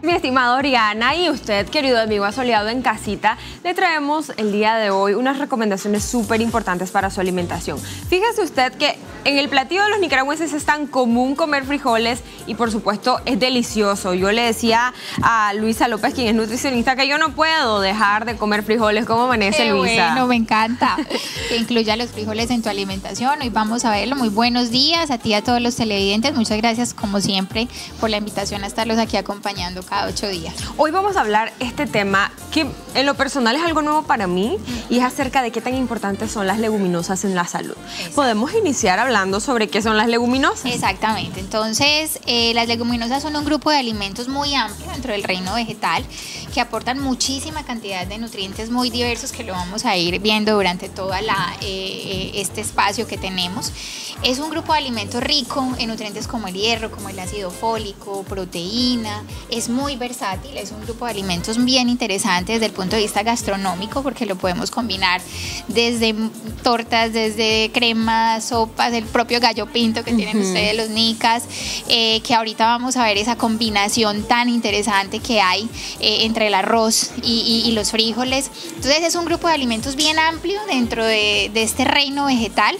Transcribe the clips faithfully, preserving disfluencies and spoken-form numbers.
Mi estimado Oriana y usted, querido amigo asoleado en casita, le traemos el día de hoy unas recomendaciones súper importantes para su alimentación. Fíjese usted que en el platillo de los nicaragüenses es tan común comer frijoles y por supuesto es delicioso. Yo le decía a Luisa López, quien es nutricionista, que yo no puedo dejar de comer frijoles. ¿Cómo amanece, Qué Luisa? Bueno, me encanta que incluya los frijoles en tu alimentación. Hoy vamos a verlo. Muy buenos días a ti y a todos los televidentes. Muchas gracias, como siempre, por la invitación a estarlos aquí acompañando cada ocho días. Hoy vamos a hablar este tema que en lo personal es algo nuevo para mí y es acerca de qué tan importantes son las leguminosas en la salud. Exacto. Podemos iniciar hablando sobre qué son las leguminosas. Exactamente. Entonces, eh, las leguminosas son un grupo de alimentos muy amplio dentro del reino vegetal que aportan muchísima cantidad de nutrientes muy diversos que lo vamos a ir viendo durante todo eh, este espacio que tenemos. Es un grupo de alimentos rico en nutrientes como el hierro, como el ácido fólico, proteína. Es muy versátil, es un grupo de alimentos bien interesante desde el punto de vista gastronómico porque lo podemos combinar desde tortas, desde cremas, sopas, el propio gallo pinto que uh-huh. tienen ustedes los nicas, eh, que ahorita vamos a ver esa combinación tan interesante que hay eh, entre el arroz y, y, y los frijoles. Entonces es un grupo de alimentos bien amplio dentro de, de este reino vegetal.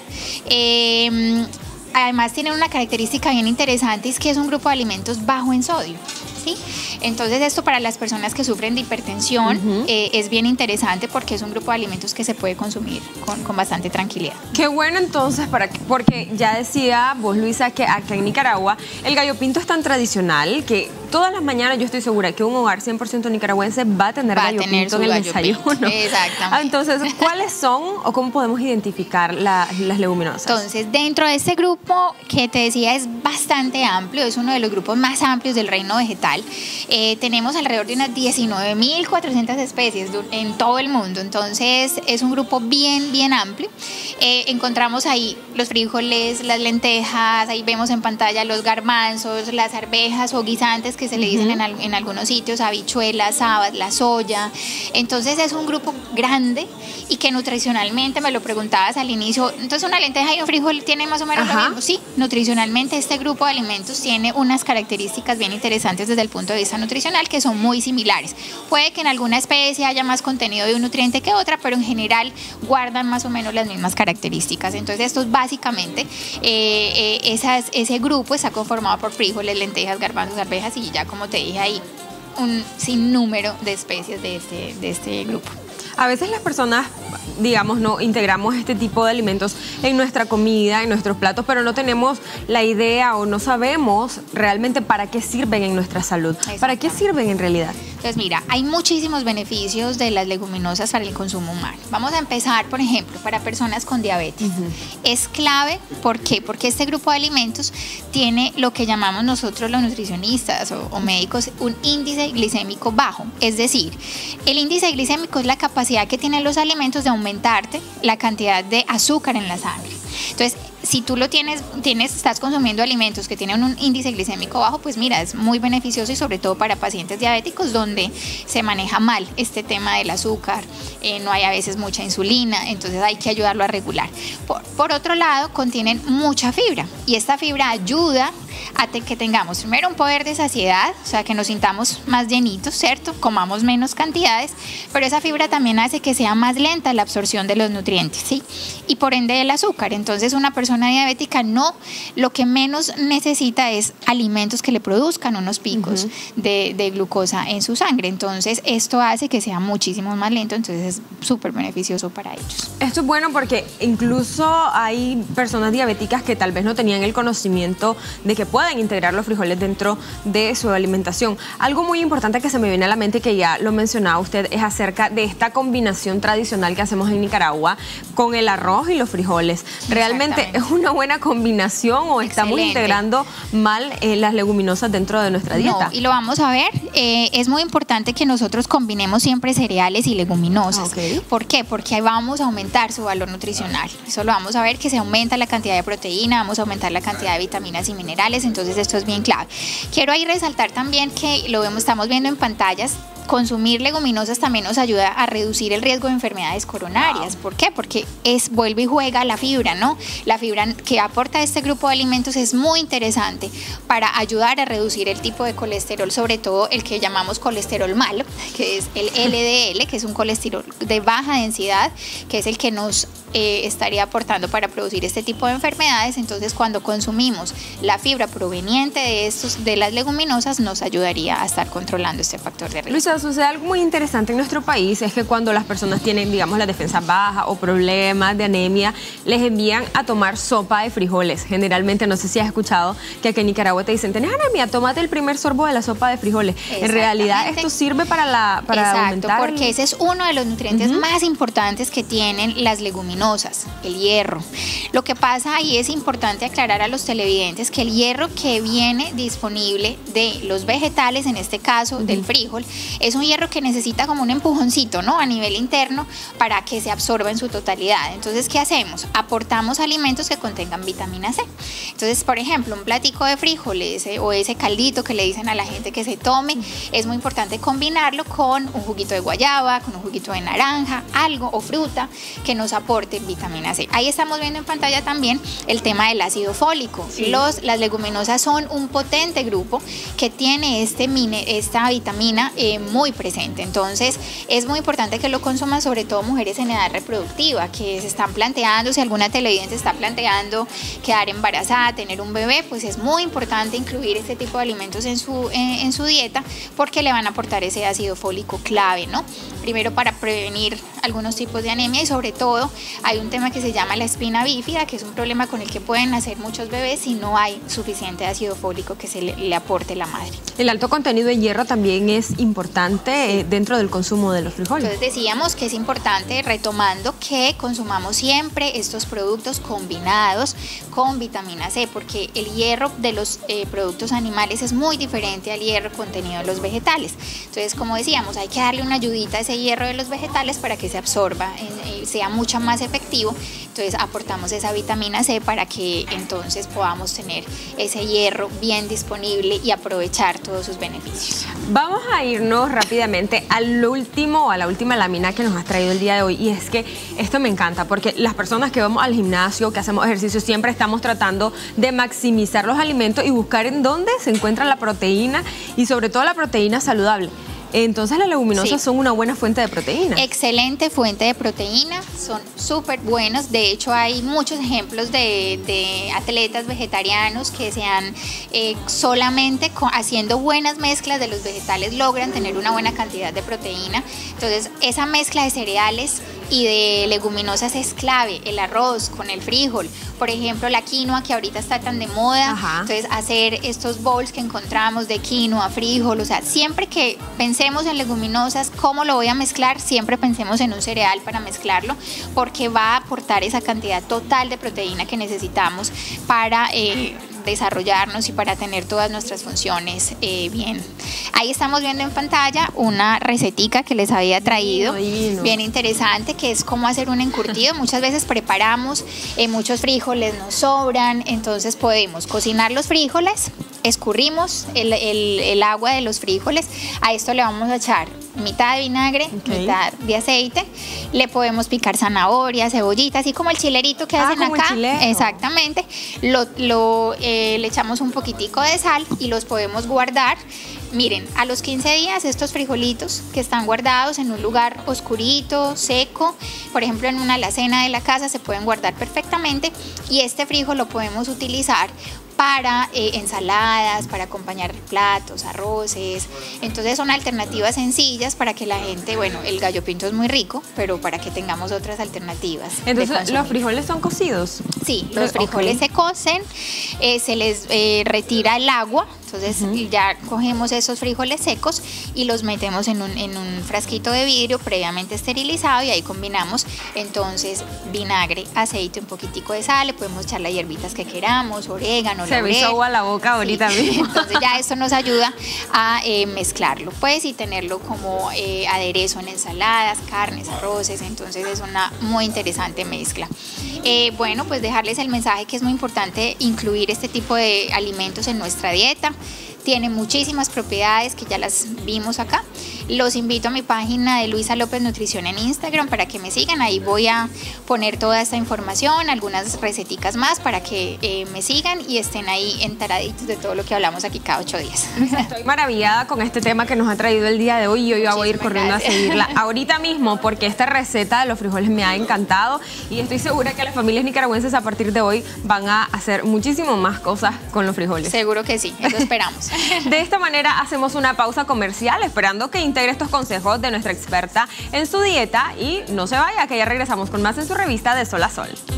Eh, Además tienen una característica bien interesante, es que es un grupo de alimentos bajo en sodio, ¿sí? Entonces esto para las personas que sufren de hipertensión uh-huh. eh, es bien interesante porque es un grupo de alimentos que se puede consumir con, con bastante tranquilidad. Qué bueno entonces, para que, porque ya decía vos, Luisa, que acá en Nicaragua el gallo pinto es tan tradicional que todas las mañanas yo estoy segura que un hogar cien por ciento nicaragüense va a tener va gallo a tener pinto en el desayuno. Pinto. Exactamente. Entonces, ¿cuáles son o cómo podemos identificar la, las leguminosas? Entonces, dentro de este grupo que te decía es bastante amplio, es uno de los grupos más amplios del reino vegetal. Eh, tenemos alrededor de unas diecinueve mil cuatrocientas especies en todo el mundo, entonces es un grupo bien, bien amplio. Eh, encontramos ahí los frijoles, las lentejas, ahí vemos en pantalla los garbanzos, las arvejas o guisantes que se le dicen uh-huh. en, en algunos sitios, habichuelas, habas, la soya. Entonces es un grupo grande y que nutricionalmente, me lo preguntabas al inicio, entonces una lenteja y un frijol tienen más o menos Ajá. lo mismo. Sí, nutricionalmente este grupo de alimentos tiene unas características bien interesantes desde el punto de vista nutricional que son muy similares. Puede que en alguna especie haya más contenido de un nutriente que otra, pero en general guardan más o menos las mismas características. Entonces esto es básicamente, eh, eh, esas, ese grupo está conformado por frijoles, lentejas, garbanzos, arvejas y ya como te dije ahí, un sinnúmero de especies de este, de este grupo. A veces las personas, digamos, no integramos este tipo de alimentos en nuestra comida, en nuestros platos, pero no tenemos la idea o no sabemos realmente para qué sirven en nuestra salud. ¿Para qué sirven en realidad? Entonces, mira, hay muchísimos beneficios de las leguminosas para el consumo humano. Vamos a empezar, por ejemplo, para personas con diabetes. Uh-huh. Es clave, ¿por qué? Porque este grupo de alimentos tiene lo que llamamos nosotros los nutricionistas o, o médicos un índice glicémico bajo. Es decir, el índice glicémico es la capacidad que tienen los alimentos de aumentarte la cantidad de azúcar en la sangre. Entonces, si tú lo tienes, tienes, estás consumiendo alimentos que tienen un índice glicémico bajo, pues mira, es muy beneficioso y sobre todo para pacientes diabéticos donde se maneja mal este tema del azúcar, eh, no hay a veces mucha insulina, entonces hay que ayudarlo a regular. Por, por otro lado, contienen mucha fibra y esta fibra ayuda a te, que tengamos primero un poder de saciedad, o sea, que nos sintamos más llenitos, ¿cierto? Comamos menos cantidades, pero esa fibra también hace que sea más lenta la absorción de los nutrientes, ¿sí? Y por ende el azúcar. Entonces una persona diabética no, lo que menos necesita es alimentos que le produzcan unos picos uh-huh. de, de glucosa en su sangre. Entonces esto hace que sea muchísimo más lento, entonces es súper beneficioso para ellos. Esto es bueno porque incluso hay personas diabéticas que tal vez no tenían el conocimiento de que pueden integrar los frijoles dentro de su alimentación. Algo muy importante que se me viene a la mente, que ya lo mencionaba usted, es acerca de esta combinación tradicional que hacemos en Nicaragua con el arroz y los frijoles. ¿Realmente es una buena combinación o estamos Excelente. integrando mal eh, las leguminosas dentro de nuestra dieta? No, y lo vamos a ver. Eh, es muy importante que nosotros combinemos siempre cereales y leguminosas. Okay. ¿Por qué? Porque ahí vamos a aumentar su valor nutricional. Eso lo vamos a ver, que se aumenta la cantidad de proteína, vamos a aumentar la cantidad de vitaminas y minerales, entonces esto es bien clave. Quiero ahí resaltar también que lo vemos, estamos viendo en pantallas consumir leguminosas también nos ayuda a reducir el riesgo de enfermedades coronarias. ¿Por qué? Porque es, vuelve y juega la fibra, ¿no? La fibra que aporta este grupo de alimentos es muy interesante para ayudar a reducir el tipo de colesterol, sobre todo el que llamamos colesterol malo, que es el L D L, que es un colesterol de baja densidad, que es el que nos eh, estaría aportando para producir este tipo de enfermedades. Entonces, cuando consumimos la fibra proveniente de, estos, de las leguminosas, nos ayudaría a estar controlando este factor de riesgo. Luisa, sucede algo muy interesante en nuestro país, es que cuando las personas tienen, digamos, la defensa baja o problemas de anemia, les envían a tomar sopa de frijoles. Generalmente, no sé si has escuchado que aquí en Nicaragua te dicen, tenés anemia, tómate el primer sorbo de la sopa de frijoles. En realidad, esto sirve para, la, para Exacto, aumentar... porque ese es uno de los nutrientes uh-huh. más importantes que tienen las leguminosas, el hierro. Lo que pasa ahí es importante aclarar a los televidentes que el hierro que viene disponible de los vegetales, en este caso uh-huh. del frijol, es un hierro que necesita como un empujoncito, ¿no? A nivel interno para que se absorba en su totalidad. Entonces, ¿qué hacemos? Aportamos alimentos que contengan vitamina C. Entonces, por ejemplo, un platico de frijoles eh, o ese caldito que le dicen a la gente que se tome, es muy importante combinarlo con un juguito de guayaba, con un juguito de naranja, algo o fruta que nos aporte vitamina C. Ahí estamos viendo en pantalla también el tema del ácido fólico. Sí. Los, las leguminosas son un potente grupo que tiene este mine, esta vitamina eh, muy presente. Entonces, es muy importante que lo consuman, sobre todo mujeres en edad reproductiva, que se están planteando, si alguna televidente está planteando quedar embarazada, tener un bebé, pues es muy importante incluir este tipo de alimentos en su, en, en su dieta, porque le van a aportar ese ácido fólico clave, ¿no? Primero para prevenir algunos tipos de anemia y sobre todo hay un tema que se llama la espina bífida, que es un problema con el que pueden nacer muchos bebés si no hay suficiente ácido fólico que se le, le aporte la madre. El alto contenido de hierro también es importante eh, dentro del consumo de los frijoles. Entonces decíamos que es importante, retomando, que consumamos siempre estos productos combinados con vitamina C, porque el hierro de los eh, productos animales es muy diferente al hierro contenido en los vegetales. Entonces, como decíamos, hay que darle una ayudita a ese hierro de los vegetales para que se absorba, eh, sea mucho más efectivo. Entonces aportamos esa vitamina C para que entonces podamos tener ese hierro bien disponible y aprovechar todos sus beneficios. Vamos a irnos rápidamente al último, a la última lámina que nos has traído el día de hoy, y es que esto me encanta porque las personas que vamos al gimnasio, que hacemos ejercicio, siempre estamos tratando de maximizar los alimentos y buscar en dónde se encuentra la proteína y sobre todo la proteína saludable. Entonces las leguminosas sí. son una buena fuente de proteína. Excelente fuente de proteína, son súper buenos. De hecho, hay muchos ejemplos de, de atletas vegetarianos que se han eh, solamente con, haciendo buenas mezclas de los vegetales logran tener una buena cantidad de proteína. Entonces, esa mezcla de cereales y de leguminosas es clave. El arroz con el frijol, por ejemplo, la quinoa que ahorita está tan de moda. Ajá. Entonces, hacer estos bowls que encontramos de quinoa, frijol, o sea, siempre que pensemos en leguminosas, ¿cómo lo voy a mezclar? Siempre pensemos en un cereal para mezclarlo, porque va a aportar esa cantidad total de proteína que necesitamos para eh, desarrollarnos y para tener todas nuestras funciones eh, bien. Ahí estamos viendo en pantalla una recetica que les había traído, divino, divino. bien interesante, que es cómo hacer un encurtido. Muchas veces preparamos, eh, muchos frijoles nos sobran, entonces podemos cocinar los frijoles, escurrimos el, el, el agua de los frijoles, a esto le vamos a echar mitad de vinagre, okay. mitad de aceite, le podemos picar zanahoria, cebollita, así como el chilerito que ah, hacen acá, exactamente, lo, lo, eh, le echamos un poquitico de sal y los podemos guardar. Miren, a los quince días estos frijolitos que están guardados en un lugar oscurito, seco, por ejemplo en una alacena de la casa, se pueden guardar perfectamente, y este frijol lo podemos utilizar para eh, ensaladas, para acompañar platos, arroces. Entonces son alternativas sencillas para que la gente, bueno, el gallo pinto es muy rico, pero para que tengamos otras alternativas. Entonces, ¿los frijoles son cocidos? Sí, los frijoles okay. se cocen, eh, se les eh, retira el agua, entonces uh-huh. ya cogemos esos frijoles secos y los metemos en un, en un frasquito de vidrio previamente esterilizado, y ahí combinamos entonces vinagre, aceite, un poquitico de sal, le podemos echar las hierbitas que queramos, orégano, se me hizo agua a la boca ahorita sí. mismo. Entonces ya esto nos ayuda a eh, mezclarlo, pues, y tenerlo como eh, aderezo en ensaladas, carnes, arroces. Entonces es una muy interesante mezcla. Eh, bueno, pues dejarles el mensaje que es muy importante incluir este tipo de alimentos en nuestra dieta. tiene muchísimas propiedades que ya las vimos acá. Los invito a mi página de Luisa López Nutrición en Instagram para que me sigan. Ahí voy a poner toda esta información, algunas receticas más para que eh, me sigan y estén ahí enteraditos de todo lo que hablamos aquí cada ocho días. Estoy maravillada con este tema que nos ha traído el día de hoy y yo ya voy a ir corriendo gracias. a seguirla ahorita mismo porque esta receta de los frijoles me ha encantado y estoy segura que las familias nicaragüenses a partir de hoy van a hacer muchísimo más cosas con los frijoles. Seguro que sí, eso esperamos. De esta manera hacemos una pausa comercial esperando que integre estos consejos de nuestra experta en su dieta y no se vaya, que ya regresamos con más en su revista De Sol a Sol.